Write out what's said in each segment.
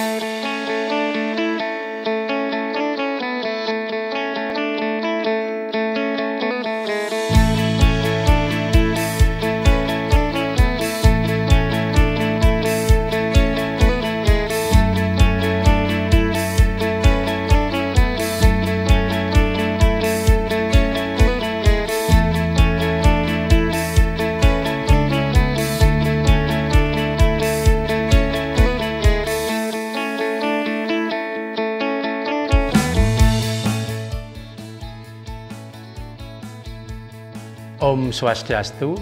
Om Swastiastu,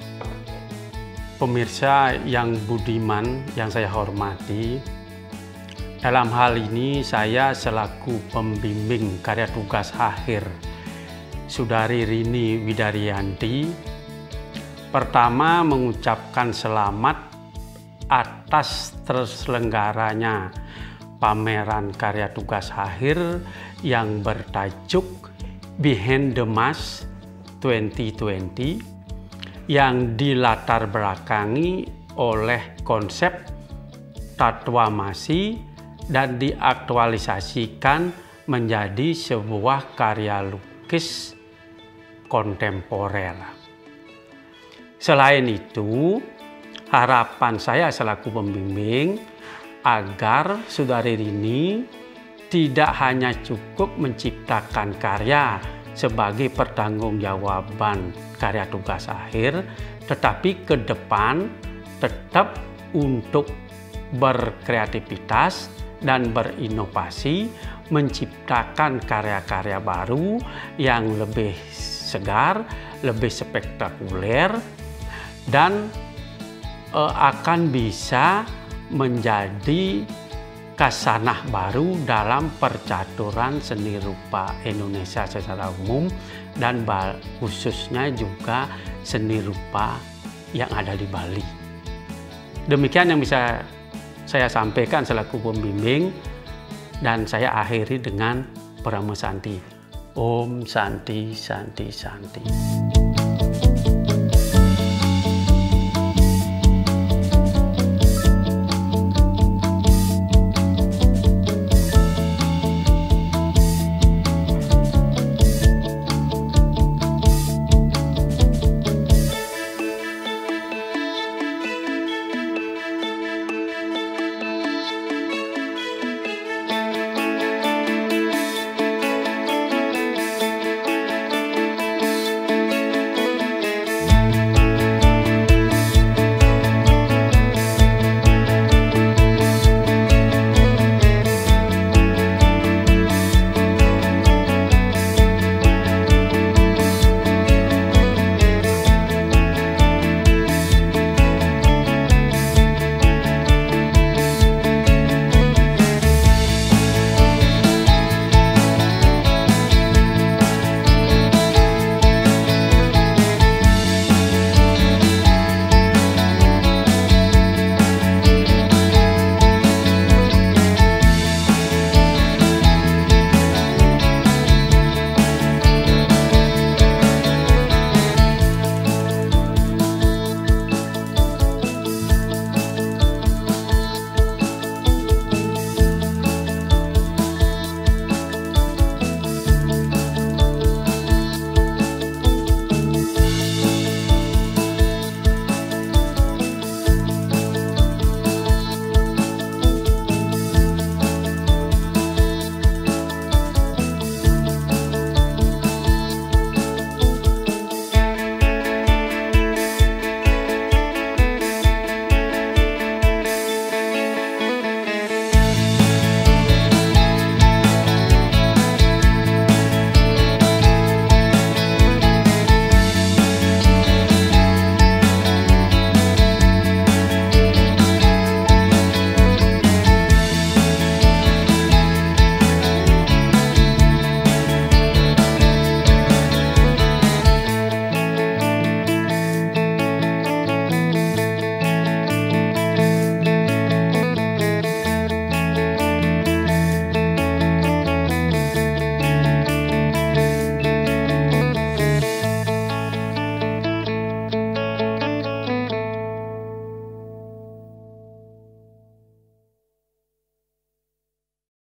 pemirsa yang budiman yang saya hormati. Dalam hal ini saya selaku pembimbing karya tugas akhir Saudari Rini Widaryanti, pertama mengucapkan selamat atas terselenggaranya pameran karya tugas akhir yang bertajuk Behind the Mask 2020 yang dilatar belakangi oleh konsep Tatwamasi dan diaktualisasikan menjadi sebuah karya lukis kontemporer. Selain itu, harapan saya selaku pembimbing agar Saudari Rini tidak hanya cukup menciptakan karya sebagai pertanggungjawaban karya tugas akhir, tetapi ke depan tetap untuk berkreativitas dan berinovasi, menciptakan karya-karya baru yang lebih segar, lebih spektakuler, dan akan bisa menjadi kasanah baru dalam percaturan seni rupa Indonesia secara umum dan khususnya juga seni rupa yang ada di Bali. Demikian yang bisa saya sampaikan selaku pembimbing, dan saya akhiri dengan Brahma Santi. Om Santi Santi Santi.